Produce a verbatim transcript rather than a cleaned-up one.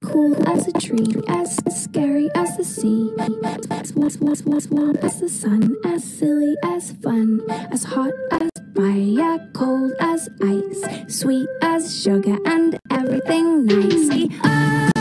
cool as a tree, as scary as the sea, as warm as the sun, as silly as fun, as hot as fire, cold as ice, sweet as sugar, and everything nice.